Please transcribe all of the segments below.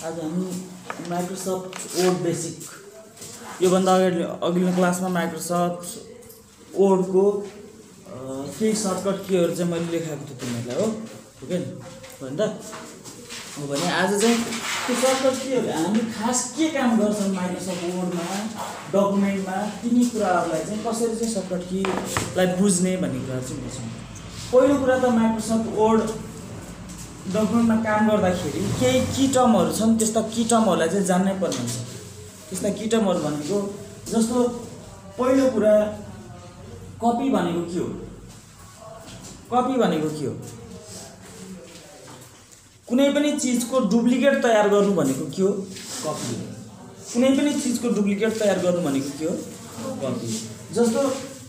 आज हामी Microsoft word basic यो भन्दा अघिल्लो क्लासमा माइक्रोसफ्ट वर्डको केही सर्टकट कीहरु चाहिँ मैले लेखाएको थिएँ तिमीहरुलाई हो ओके भन्दा हो भने आज चाहिँ त्यो सर्टकट कीहरु हामी खास के काम गर्छौं माइक्रोसफ्ट वर्डमा डकुमेन्टमा तिनी कुराहरुलाई चाहिँ कसरी चाहिँ सर्टकट कीलाई बुझ्ने भन्ने कुरा चाहिँ बुझ्छौं। पहिलो कुरा त माइक्रोसफ्ट वर्ड डकुमेन्टमा काम गर्दाखेरि केही की टर्महरु छन् त्यस्ता की टर्महरुलाई चाहिँ जान्नै पर्ने हुन्छ। त्यस्ता की टर्महरु भनेको जस्तो पहिलो कुरा कपी भनेको के हो? कपी भनेको के हो? कुनै पनि चीजको डुप्लिकेट तयार गर्नु भनेको के हो? कपी हो। कुनै पनि चीजको डुप्लिकेट तयार गर्नु भनेको के हो? कपी। जस्तो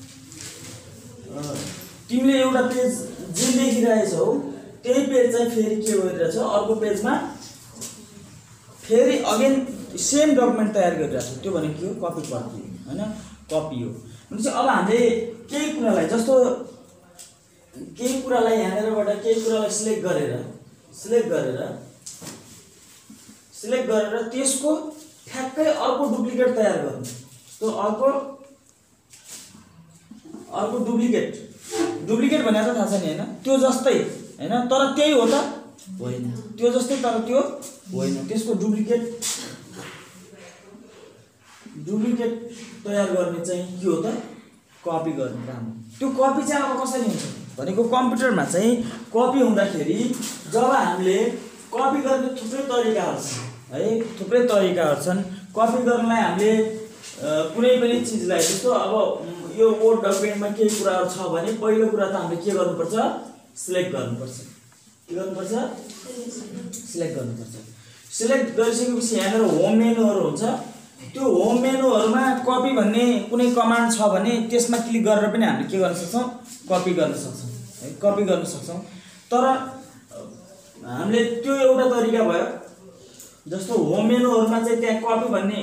तिमीले एउटा पेज जुन देखिरहेछौ त्यही पेज चाहिँ फेरि के गरिरहेछ अर्को पेजमा फेरि अगेन सेम डकुमेन्ट तयार गरिरहेछ त्यो भनेको के हो? कपी कपी हैन कपी हो। भनेपछि अब हामीले केही कुरालाई जस्तो केही कुरालाई यहाँबाट केही कुरालाई सिलेक्ट गरेर त्यसको ठ्याक्कै अर्को डुप्लिकेट तयार गर्नु। त्यो अर्को डुप्लिकेट भनेर त थाहा छ नि हैन त्यो जस्तै हैन तर त्यही हो त होइन त्यो जस्तै तर त्यो होइन त्यसको डुप्लिकेट तयार गर्ने चाहिँ के हो त कपी गर्ने काम। त्यो कपी चाहिँ अब कसरी हुन्छ भनेको कम्प्युटरमा चाहिँ कपी हुँदाखेरि जब हामीले कपी गर्ने थुप्रै तरिकाहरु छन् है थुप्रै तरिकाहरु छन्। कपी गर्नलाई हामीले कुनै पनि चीजलाई जस्तो अब यो वर्ड डकुमेन्टमा केही कुराहरु छ भने पहिलो कुरा त हामीले के गर्नुपर्छ सिलेक्ट गर्नुपर्छ। के गर्नुपर्छ सिलेक्ट गर्नुपर्छ। सिलेक्ट गरिसकेपछि यहाँनिर होम मेनुहरु हुन्छ त्यो होम मेनुहरुमा कपी भन्ने कुनै कमान्ड छ भने त्यसमा क्लिक गरेर पनि हामीले के गर्न सक्छौं कपी गर्न सक्छौं है कपी गर्न सक्छौं। तर हामीले त्यो एउटा तरिका भयो जस्तो होम मेनुहरुमा चाहिँ त्यहाँ कपी भन्ने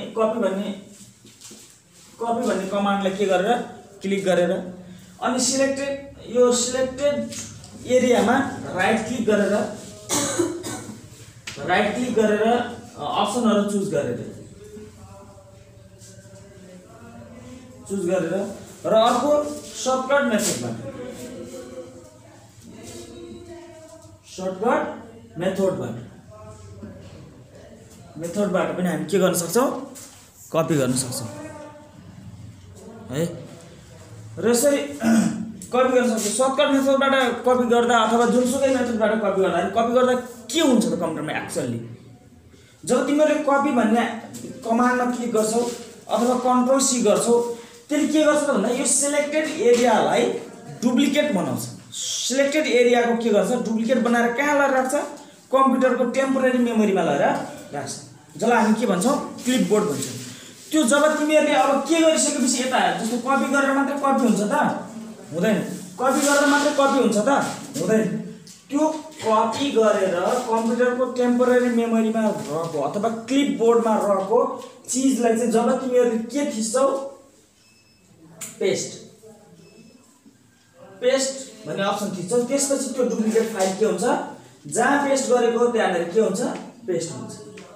कमान्डलाई के गरेर क्लिक गरेर अनि सिलेक्टेड एरियामा राइट क्लिक गरेर अप्सनहरु चुज गरेर र अर्को सर्टकट मेथडबाट पनि हामी के गर्न सक्छौं कपी गर्न सक्छौं है र यसरी कपी गर्न सक्छौं। सर्टकट मेथडबाट कपी गर्दा अथवा जुनसुकै मेथडबाट कपी गर्दा के हुन्छ त कम्प्युटरमा एक्चुअली जब तिमीले कपी भन्ने कमान्डमा क्लिक गर्छौ अथवा कन्ट्रोल सी गर्छौ त्यसले के गर्छ त भन्दा यो सिलेक्टेड एरियालाई डुप्लिकेट बनाउँछ। सिलेक्टेड एरियाको के गर्छ डुप्लिकेट बनाएर कहाँ लगेर राख्छ कम्प्युटरको टेम्पोरेरी मेमोरीमा लगेर राख्छ जसलाई हामी के भन्छौं क्लिपबोर्ड भन्छौं। त्यो जब तिमीहरुले अब के गरिसकेपछि यता जस्तो कपी गरेर मात्र कपी हुन्छ त हुँदैन। कपी गरेर मात्र कपी हुन्छ त हुँदैन। त्यो कपी गरेर कम्प्युटरको टेम्पोरेरी मेमोरीमा रहेको अथवा क्लिपबोर्डमा रहेको चीजलाई चाहिँ जब तिमीहरुले के थिच्छौ पेस्ट भन्ने अप्सन थिच्छौ त्यसपछि त्यो डुप्लिकेट फाइल के हुन्छ जहाँ पेस्ट गरेको त्यहाँनेर के हुन्छ पेस्ट हुन्छ।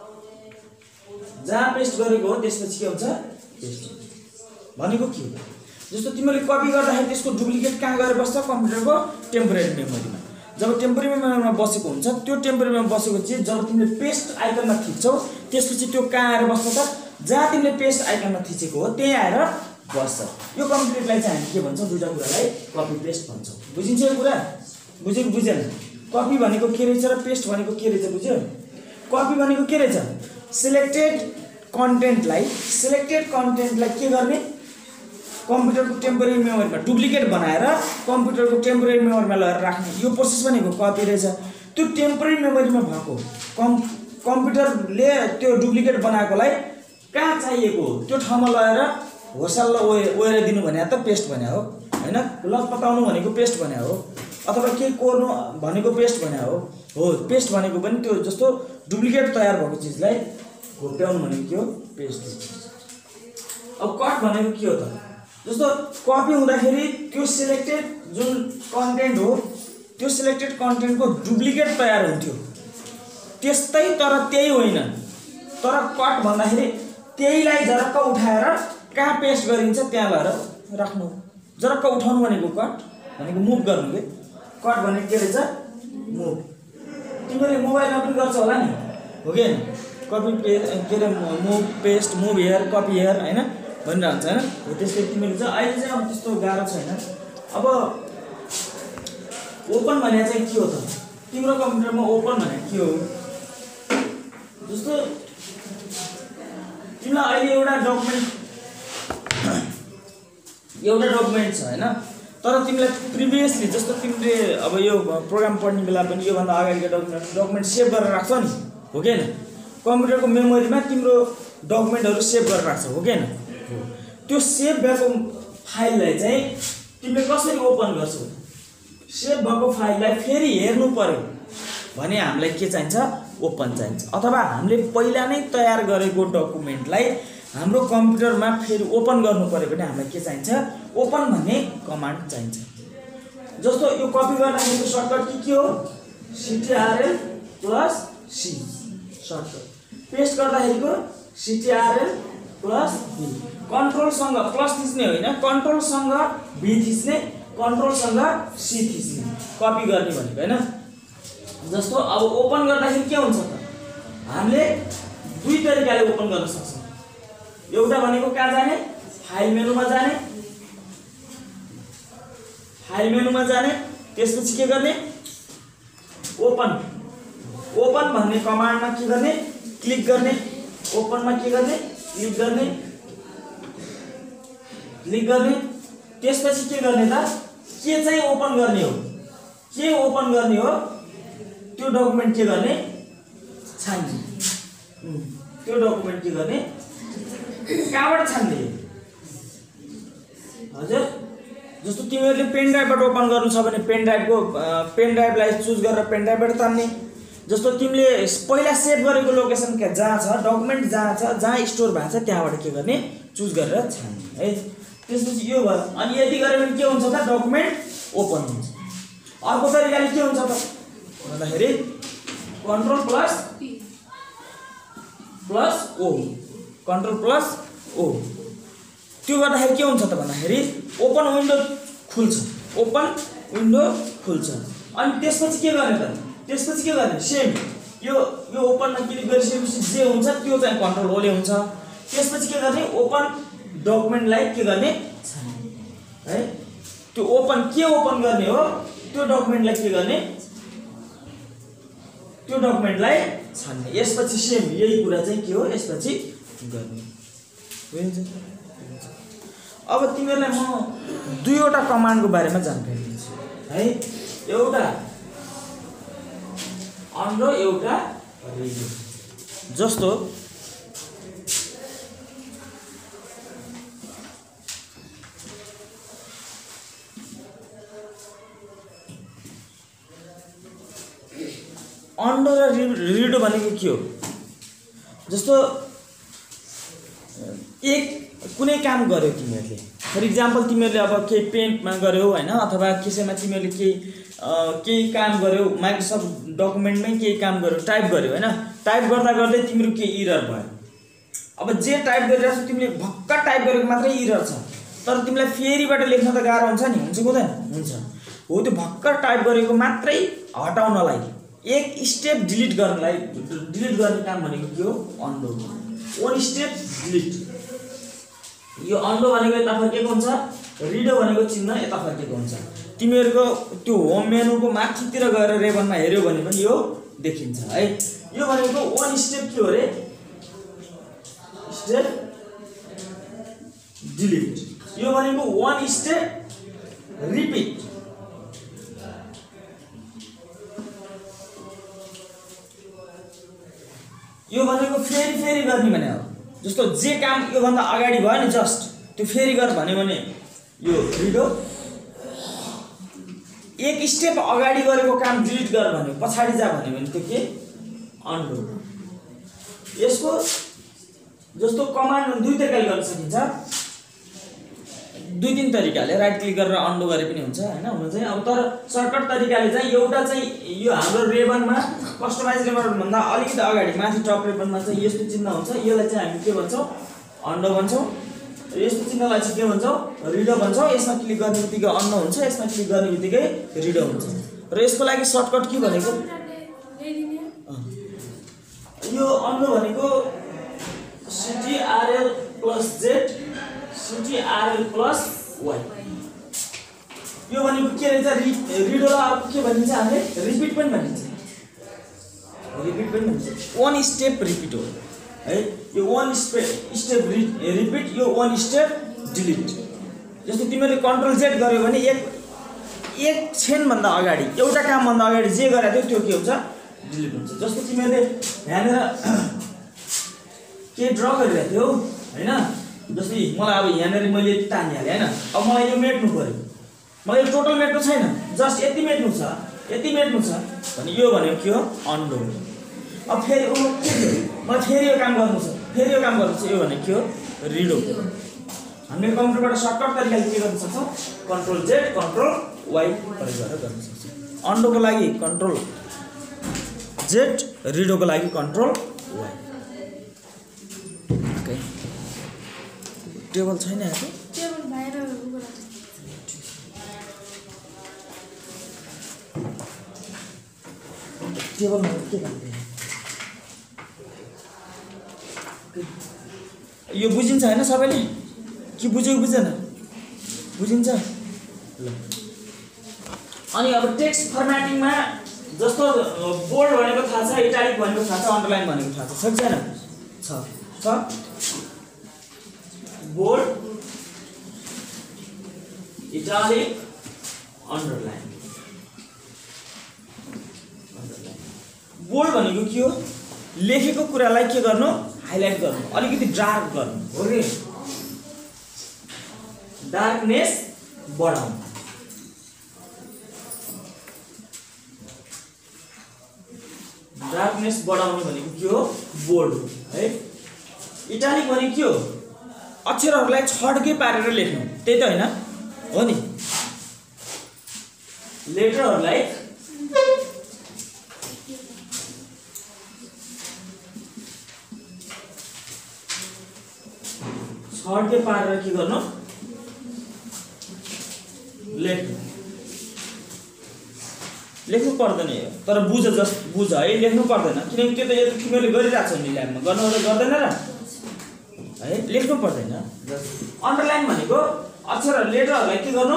जहाँ पेस्ट गरेको हो त्यसपछि के हुन्छ पेस्ट हुन्छ भनेको के हो जस्तो तिमीले कपी गर्दाखेरि त्यसको डुप्लिकेट कहाँ गएर बस्छ कम्प्युटरको टेम्पोरेरी मेमोरीमा। जब टेम्पोरेरी मेमोरीमा बसेको हुन्छ त्यो टेम्पोरेरीमा बसेको चाहिँ जब तिमीले पेस्ट आइकनमा थिच्छौ त्यसपछि त्यो कहाँ आएर बस्छ त जहाँ तिमीले पेस्ट आइकनमा थिचेको हो त्यही आएर बस्छ। यो कम्प्लिटलाई चाहिँ हामी के भन्छौं दुईटा कुरालाई कपी पेस्ट भन्छौं। बुझिन्छ यो कुरा बुझेन? कपी भनेको के रहेछ र पेस्ट भनेको के रहेछ बुझ्यो? कपी भनेको के रहेछ सिलेक्टेड कन्टेन्टलाई के गर्ने कम्प्युटरको टेम्पोरेरी मेमोरीमा डुप्लिकेट बनाएर कम्प्युटरको टेम्पोरेरी मेमोरीमा लगेर राख्ने यो प्रोसेस भनेको कपी रहेछ। त्यो टेम्पोरेरी मेमोरीमा भएको कम्प्युटरले त्यो डुप्लिकेट बनाएकोलाई कहाँ चाहिएको हो त्यो ठाउँमा लगेर होसल्ला ओएर दिनु भने त पेस्ट भने हो हैन लपताउनु भनेको पेस्ट भने हो अथवा के कोर्नु भनेको पेस्ट भने हो पेस्ट भनेको पनि त्यो जस्तो डुप्लिकेट तयार भएको चीजलाई घोप्ट्याउनु भनेको के हो पेस्ट। अब कट भनेको के हो त जस्तो कपी हुँदाखेरि त्यो सिलेक्टेड जुन कन्टेन्ट हो त्यो सिलेक्टेड कन्टेन्टको डुप्लिकेट तयार हुन्थ्यो त्यस्तै तर त्यही होइन तर कट भन्दाखेरि त्यहीलाई जरक्क उठाएर कहाँ पेस्ट गरिन्छ त्यहाँ गएर राख्नु। जरक्क उठाउनु भनेको कट भनेको मुभ गर्नु के। कट भनेको के रहेछ मुभ। तिमीले मोबाइलमा पनि गर्छ होला नि हो कि हैन? कपी पेस्ट के अरे move paste move here copy here हैन भनिरहन्छ हैन। हो त्यसले तिमीले चाहिँ अहिले चाहिँ अब त्यस्तो गाह्रो छैन। अब ओपन भने चाहिँ के हो त? तिम्रो कम्प्युटरमा ओपन भने के हो? जस्तो तिमीलाई अहिले एउटा डकुमेन्ट छ हैन, तर तिमीलाई प्रिभियसली जस्तो तिमीले अब यो प्रोग्राम पढ्ने बेला पनि योभन्दा अगाडिको डकुमेन्ट सेभ गरेर राख्छौ नि हो कि हैन? कम्प्युटरको मेमोरीमा तिम्रो डकुमेन्टहरु सेभ गरेर राख्छौ हो कि हैन? त्यो सेभ भएको फाइललाई चाहिँ तिमीले कसरी ओपन गर्छौ? सेभ भएको फाइललाई फेरि हेर्नु पर्यो भने हामीलाई के चाहिन्छ? ओपन चाहिन्छ। अथवा हामीले पहिला नै तयार गरेको डकुमेन्टलाई हाम्रो कम्प्युटरमा फेरि ओपन गर्नु पर्यो भने हामीलाई के चाहिन्छ? ओपन भन्ने कमान्ड चाहिन्छ। जस्तो यो कपी गर्दाखेरिको सर्टकट के हो? ctrl + c shortcut. पेस्ट गर्दाखेरिको ctrl + v। कन्ट्रोलसँग प्लस थिच्ने होइन, कन्ट्रोलसँग v थिच्ने, कन्ट्रोलसँग c थिच्ने कपी गर्ने भनेको हैन। जस्तो अब ओपन गर्दाखेरि के हुन्छ त? हामीले दुई तरिकाले ओपन गर्न सक्छौं। एउटा भनेको कहाँ जाने? फाइल मेनुमा जाने। फाइल मेनुमा जाने त्यसपछि के गर्ने? ओपन। ओपन भन्ने कमान्डमा के गर्ने? क्लिक गर्ने। ओपनमा के गर्ने? क्लिक गर्ने। क्लिक गर्ने। त्यसपछि के गर्ने त? के चाहिँ ओपन गर्ने हो? के ओपन गर्ने हो? त्यो डकुमेन्ट के गर्ने? छान्ने। त्यो डकुमेन्ट के गर्ने? कहाँबाट छान्ने? हजुर जस्तो तिमीहरूले पेन ड्राइभबाट ओपन गर्नु छ भने पेन ड्राइभलाई चुज गरेर पेन ड्राइभबाट तान्ने। जस्तो तिमीले पहिला सेभ गरेको लोकेसन जहाँ छ, डकुमेन्ट जहाँ छ, जहाँ स्टोर भएको छ त्यहाँबाट के गर्ने? चुज गरेर छान्ने है। त्यसपछि यो भयो। अनि यदि गरे भने के हुन्छ त? डकुमेन्ट ओपन हुन्छ। अर्को तरिकाले के हुन्छ त भन्दाखेरि control plus O, control plus O. त्यो गर्दाखेरि के हुन्छ त भन्दाखेरि ओपन विन्डो खुल्छ। ओपन विन्डो खुल्छ। अनि त्यसपछि के गर्ने त? त्यसपछि के गर्ने? सेम यो ओपनमा क्लिक गरिसकेपछि जे हुन्छ त्यो चाहिँ कन्ट्रोल ओले हुन्छ। त्यसपछि के गर्ने? ओपन डकुमेन्टलाई के गर्ने? छान्ने है। त्यो ओपन के ओपन गर्ने हो? त्यो डकुमेन्टलाई के गर्ने? त्यो डकुमेन्टलाई छान्ने। यसपछि सेम यही कुरा चाहिँ के हो? यसपछि गर्ने हुन्छ। अब तिमीहरूलाई म दुईवटा कमान्डको बारेमा जानकारी दिन्छु है। एउटा अन र एउटा रिड। जस्तो अन्डो र रिडो भनेको के हो? जस्तो एक कुनै काम गर्यो तिमीहरूले, फर इक्जाम्पल तिमीहरूले अब केही पेन्टमा गर्यौ हैन, अथवा कसैमा तिमीहरूले केही काम गर्यौ, माइक्रोसफ्ट डकुमेन्टमै केही काम गर्यौ, टाइप गर्यौ हैन। टाइप गर्दा गर्दै तिम्रो के इरर भयो। अब जे टाइप गरिरहेको छ तिमीले भक्का टाइप गरेको मात्रै इरर छ, तर तिमीलाई फेरिबाट लेख्न त गाह्रो हुन्छ नि, हुन्छ हुँदैन? हुन्छ। हो त्यो भक्का टाइप गरेको मात्रै हटाउनलाई एक स्टेप डिलिट गर्ने काम भनेको के हो? अन्डो। One step delete. यो अन्डो भनेको यता फर्केको हुन्छ, रिडो भनेको चिन्ह यता फर्केको हुन्छ। तिमीहरूको त्यो होम मेनुको माथितिर गएर रेबनमा हेर्यो भने पनि यो देखिन्छ है। यो भनेको वन स्टेप के हो रे? Step delete. यो भनेको वन स्टेप रिपिट। यो भनेको फेरि गर्ने भने हो। जस्तो जे काम यो भन्दा अगाडि भयो नि जस्ट त्यो फेरि गर भन्यो भने यो रिडो। एक स्टेप अगाडि गरेको काम डिलिट गर भन्यो, पछाडी जा भन्यो भने त्यो के? अन्डो। यसको जस्तो कमान्ड दुई तरिकाले गर्न सकिन्छ। दुई तीन तरिकाले राइट क्लिक गरेर अन्डो गरे पनि हुन्छ हैन हुन चाहिँ अब तर सर्टकट तरिकाले चाहिँ एउटा चाहिँ यो हाम्रो रेबनमा कस्टमाइज रेबन भन्दा अलिकति अगाडि माथि टप रेबनमा चाहिँ यस्तो चिन्ह हुन्छ यसलाई चाहिँ हामी के भन्छौँ अन्डो भन्छौँ यस्तो चिन्हलाई चाहिँ के भन्छौँ रिडो भन्छौँ यसमा क्लिक गर्ने बित्तिकै अन्डो हुन्छ यसमा क्लिक गर्ने बित्तिकै रिडो हुन्छ र यसको लागि सर्टकट के भनेको यो अन्डो भनेको CTRL + Z CTRL + Y यो भनेको के रहेछ रिडोलाई अर्को के भनिन्छ हामीले रिपिट पनि भनिन्छ वन स्टेप रिपिट हो है यो वन स्टेप रिपिट यो वन स्टेप डिलिट जस्तो तिमीले कन्ट्रोल Z गर्यो भने एक क्षण भन्दा अगाडि एउटा काम भन्दा अगाडि जे गरेको थियो त्यो के हुन्छ डिलिट हुन्छ जस्तो तिमीले यहाँनेर के ड्र गरिरहेको थियौ हैन जस्तै मलाई अब यहाँनेर मैले तानिहालेँ हैन अब मलाई यो मेट्नु पर्यो मलाई यो टोटल मेट्नु छैन जस्ट यति मेट्नु छ भने यो भनेको के हो अन्डो अब फेरि मलाई फेरि यो काम गर्नु छ यो भनेको के हो रिडो हामीले कम्प्युटरबाट सर्टकट तरिकाले के गर्न सक्छौँ कन्ट्रोल Z कन्ट्रोल Y प्रयोग गरेर गर्न सक्छौँ अन्डोको लागि कन्ट्रोल Z रिडोको लागि कन्ट्रोल Y ओके टेबल छैन यहाँ टेबल बाहिर टेबलमा के गर्ने यो बुझिन्छ हैन सबैले के बुझेको बुझेन बुझिन्छ ल अनि अब टेक्स्ट फर्म्याटिङमा जस्तो बोल्ड भनेको थाहा छ इटालिक भनेको थाहा छ अन्डरलाइन भनेको थाहा छ छैन छ बोल्ड इटालिक अन्डरलाइन बोल्ड भनेको के हो लेखेको कुरालाई के गर्नु हाइलाइट गर्नु अलिकति डार्क गर्नु हो के डार्कनेस बढाउनु भनेको के हो बोल्ड है इटालिक भनेको के हो अक्षरहरूलाई छड्के पारेर लेख्नु त्यही त हैन हो नि लेटरहरूलाई छड्के पारेर के गर्नु लेख्नु पर्दैन यो तर बुझ है लेख्नु पर्दैन किनकि त्यो त यो तिमीले गरिरहेको छौ नि ल्याबमा गर्नु गर्दैन र है लेख्नु पर्दैन अन्डरलाइन भनेको अक्षर लेटरहरूलाई के गर्नु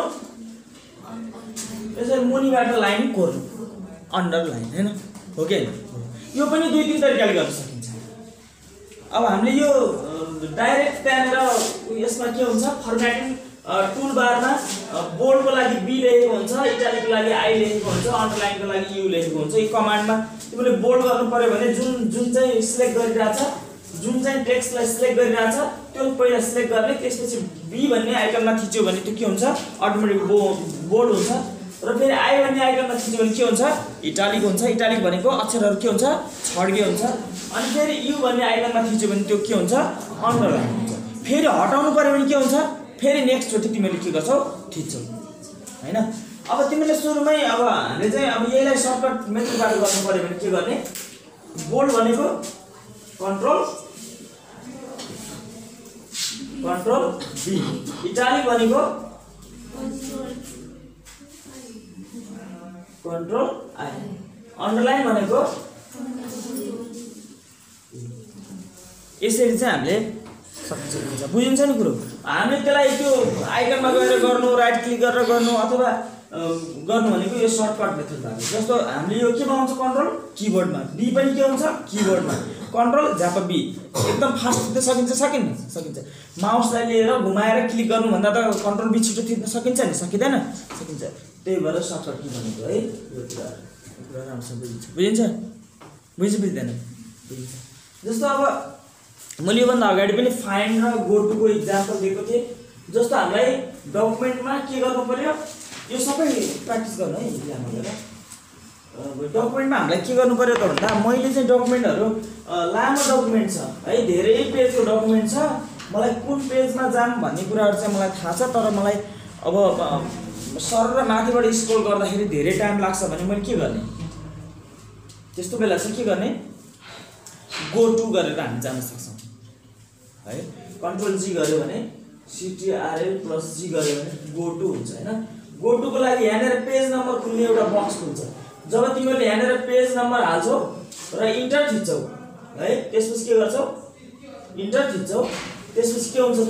यसरी मुनिबाट लाइन कोर्नु अन्डरलाइन हैन हो कि यो पनि दुई तीन तरिकाले गर्न सकिन्छ अब हामीले यो डाइरेक्ट त्यहाँनिर यसमा के हुन्छ फर्म्याटिङ टुल बारमा बोल्डको लागि बी लेखेको हुन्छ इटालिकको लागि आई लेखेको हुन्छ अन्डरलाइनको लागि यु लेखेको हुन्छ यो कमान्डमा तिमीले बोल्ड गर्नु पर्यो भने जुन चाहिँ सिलेक्ट गरिरहेछ जुन चाहिँ टेक्स्टलाई सिलेक्ट गरिरहेछ त्यो पहिला सिलेक्ट गर्ने त्यसपछि बी भन्ने आइकनमा थिच्यो भने त्यो के हुन्छ अटोमेटिक बोल्ड हुन्छ र फेरि आई भन्ने आइकनमा थिच्यो भने के हुन्छ इटालिक हुन्छ इटालिक भनेको अक्षरहरू के हुन्छ छड्के हुन्छ अनि फेरि यु भन्ने आइकनमा थिच्यो भने त्यो के हुन्छ अन्डरलाइन हुन्छ फेरि हटाउनु पर्यो भने के हुन्छ फेरि नेक्स्ट चोटि तिमीले के गर्छौ थिच्छौ हैन अब तिमीले सुरुमै अब हामीले चाहिँ अब यहीलाई सर्टकट मेथडबाट गर्नु पर्यो भने के गर्ने बोल्ड भनेको कन्ट्रोल बी इटालिक भनेको कन्ट्रोल आई अन्डरलाइन भनेको यसरी चाहिँ हामीले सक्छ बुझिन्छ नि कुरो हामीले त्यसलाई त्यो आइकनमा गएर गर्नु राइट क्लिक गरेर गर्नु अथवा गर्नु भनेको यो सर्टकट मेथड भएको जस्तो हामीले यो के बनाउँछ कन्ट्रोल किबोर्डमा बी पनि के हुन्छ किबोर्डमा कन्ट्रोल झापा बी एकदम फास्ट थिच्न सकिन्छ माउसलाई लिएर घुमाएर क्लिक गर्नु भन्दा त कन्ट्रोल बी छिटो थिच्न सकिन्छ नि सकिँदैन सकिन्छ त्यही भएर सर्टकट की भनेको है यो कुरा राम्रोसँग बुझिन्छ बुझ्दैन जस्तो अब मैले योभन्दा अगाडि पनि फाइन्ड र गो टुको इक्जाम्पल दिएको थिएँ जस्तो हामीलाई डकुमेन्टमा के गर्नु पर्यो यो सबै प्र्याक्टिस गर्नु है यहाँ गएर डकुमेन्टमा हामीलाई के गर्नु पर्यो त भन्दा मैले चाहिँ डकुमेन्टहरू लामो डकुमेन्ट छ है धेरै पेजको डकुमेन्ट छ मलाई कुन पेजमा जाम भन्ने कुराहरु चाहिँ मलाई थाहा छ, तर मलाई अब सर र माथिबाट स्क्रोल गर्दाखेरि धेरै टाइम लाग्छ भने मैले के गर्ने? त्यस्तो बेला चाहिँ के गर्ने? गो टु गरेर हामी जान सक्छौं है। कन्ट्रोल जी गर्यो भने CTRL प्लस जी गर्यो भने गो टु हुन्छ हैन। गो टु को लागि यहाँनेर पेज नम्बर खुल्ने एउटा बक्स हुन्छ। जब तिमीले यहाँनेर पेज नम्बर हाल्छौ र इन्टर थिच्छौ है, त्यसपछि के गर्छौ? इन्टर थिच्छौ, त्यसपछि के हुन्छ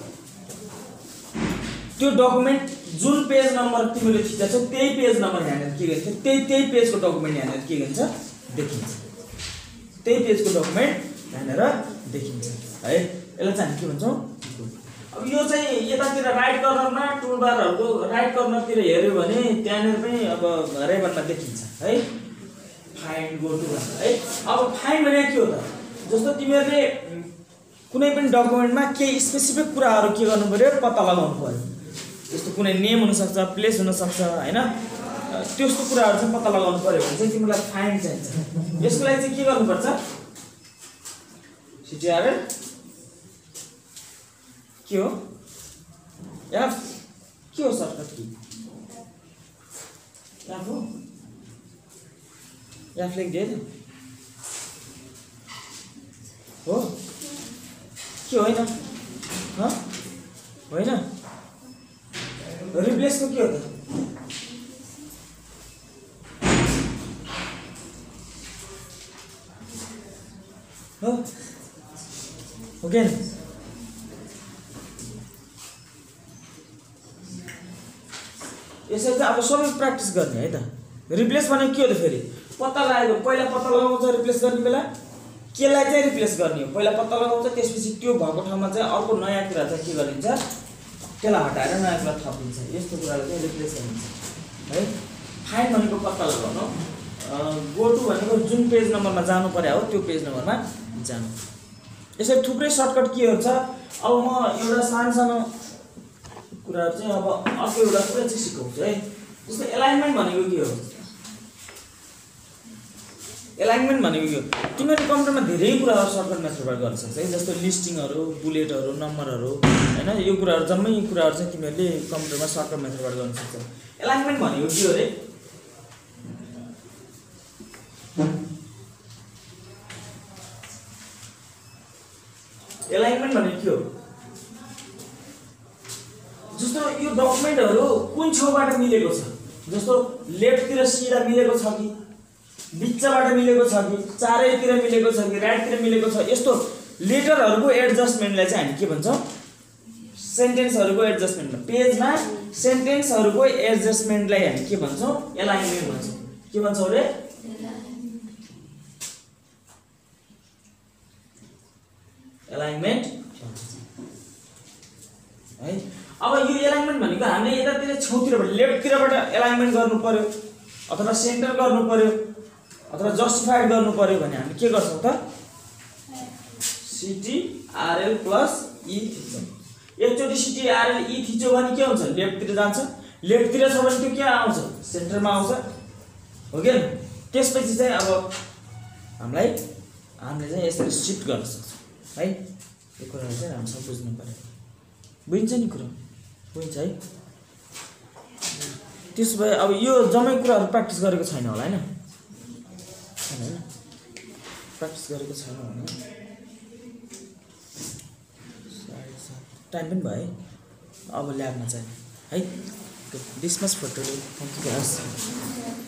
त्यो डकुमेन्ट जुन पेज नम्बर तिमीले थिचेछौ त्यही पेज नम्बर यहाँनेर के गर्छ? त्यही पेजको डकुमेन्ट यहाँनेर के हुन्छ? देखिन्छ। त्यही पेजको डकुमेन्ट यहाँनेर देखिन्छ है। यसलाई चाहिँ के भन्छौं? अब यो चाहिँ यतातिर राइट कर्नरमा टुलबारहरुको राइट कर्नरतिर हेर्यो भने त्यहाँनेर पनि अब रेबनमा देखिन्छ है। फाइन्ड गो टु भन्छ है। अब फाइन्ड भने के हो त? जस्तो तिमीहरुले कुनै पनि डकुमेन्टमा केही स्पेसिफिक कुराहरु के गर्नु पर्यो? पत्ता लगाउनु पर्यो। जस्तो कुनै नेम हुन सक्छ, प्लेस हुन सक्छ हैन, त्यस्तो कुराहरु चाहिँ पत्ता लगाउनु पर्यो भने चाहिँ तिमीलाई फाइन्ड चाहिन्छ। यसको लागि चाहिँ के गर्नुपर्छ? CTRL के हो? F के हो सर्टकट की? F हो? F लेख दिए हो? के होइन? हाँ? होइन? रिप्लेस को के होता? हो? ओके न? यसरी चाहिँ अब सबै प्र्याक्टिस गर्ने है त। रिप्लेस भनेको के हो त फेरि? पत्ता लागेको पहिला पत्ता लगाउँछ रिप्लेस गर्ने बेला, केलाई चाहिँ रिप्लेस गर्ने हो? पहिला पत्ता लगाउँछ, त्यसपछि त्यो भएको ठाउँमा चाहिँ अर्को नयाँ कुरा चाहिँ के गरिन्छ? त्यसलाई हटाएर नयाँ कुरा थपिन्छ। यस्तो कुरालाई चाहिँ रिप्लेस गरिन्छ है। फाइन्ड भनेको पत्ता लगाउनु, गो टु भनेको जुन पेज नम्बरमा जानु पर्यो हो त्यो पेज नम्बरमा जानु। यसरी थुप्रै सर्टकट केहरु छ। अब म एउटा सानो कुराहरु चाहिँ अब अर्को एउटा कुरा चाहिँ सिकाउँछु है। जस्तो एलाइनमेन्ट भनेको के हो? एलाइनमेन्ट भनेको के हो? तिमीहरु कम्प्युटरमा धेरै कुराहरु सर्टकट मेथडबाट गर्न सक्छ है। जस्तो लिस्टिङहरु, बुलेटहरु, नम्बरहरु हैन, यो कुराहरु जम्मै कुराहरु चाहिँ तिमीहरुले कम्प्युटरमा सर्टकट मेथडबाट गर्न सक्छ। एलाइनमेन्ट भनेको के हो रे? एलाइनमेन्ट भनेको के हो? जस्तो यो डकुमेन्टहरु कुन छेउबाट मिलेको छ? जस्तो लेफ्टतिर सिधा मिलेको छ कि, बिचबाट मिलेको छ कि, चारैतिर मिलेको छ कि, राइटतिर मिलेको छ, यस्तो लेटरहरुको एडजस्टमेन्टलाई चाहिँ हामी के भन्छौं? सेन्टेन्सहरुको एडजस्टमेन्ट। पेजमा सेन्टेन्सहरुको एडजस्टमेन्टलाई हामी के भन्छौं? एलाइनमेन्ट भन्छौं। के भन्छौं रे? एलाइनमेन्ट है। अब यो एलाइनमेन्ट भनेको हामीले यतातिर छेउतिरबाट लेफ्टतिरबाट एलाइनमेन्ट गर्नु पर्यो अथवा सेन्टर गर्नु पर्यो अथवा जस्टिफाइड गर्नु पर्यो भने हामी के गर्छौं त? CTRL प्लस E थिच्छौं। एकचोटी CTRL E थिच्यो भने के हुन्छ? लेफ्टतिर जान्छ। लेफ्टतिर छ भने त्यो के आउँछ? सेन्टरमा आउँछ। हो के? त्यसपछि चाहिँ अब हामीले चाहिँ यसरी शिफ्ट गर्न सक्छौं है। यो कुरा चाहिँ राम्रोसँग बुझ्नु पर्यो। बुझिन्छ नि कुरा? बुझिन्छ है? त्यसो भए अब यो जम्मै कुराहरु प्र्याक्टिस गरेको छैन होला हैन? हैन? प्र्याक्टिस गरेको छैन भने टाइम पनि भयो है। अब ल्याबमा चाहिँ है। This much for today. Thank you guys.